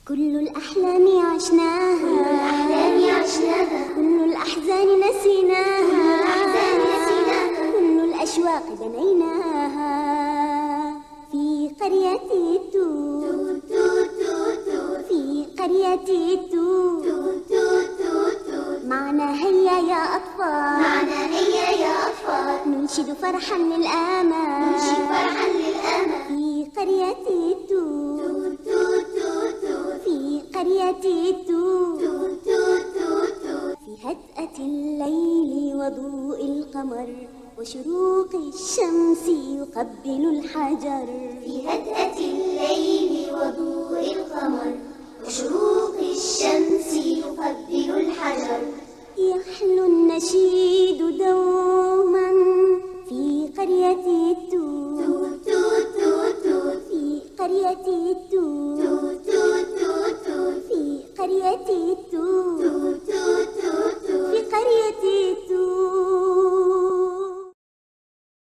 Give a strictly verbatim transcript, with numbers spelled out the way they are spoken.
كل الأحلام عشناها، كل الأحزان نسيناها، كل الأشواق بنيناها في قرية توت، في قرية توت. معنا هيا يا أطفال، معنا هيا يا أطفال، ننشد فرحا للآمال، ننشد فرحا للآمال في قرية توت، في قرية توت. في هدأة الليل وضوء القمر وشروق الشمس يقبل الحجر، في هدأة الليل وضوء القمر وشروق الشمس يقبل الحجر. يحلو النشيد دوما